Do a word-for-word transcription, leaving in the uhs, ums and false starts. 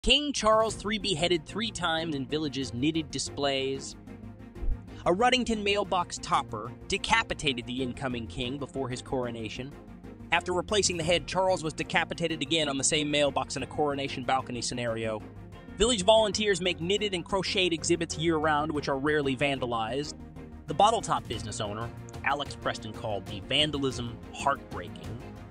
King Charles the Third beheaded three times in villages' knitted displays. A Ruddington mailbox topper decapitated the incoming king before his coronation. After replacing the head, Charles was decapitated again on the same mailbox in a coronation balcony scenario. Village volunteers make knitted and crocheted exhibits year-round, which are rarely vandalized. The bottle top business owner, Alex Preston, called the vandalism heartbreaking.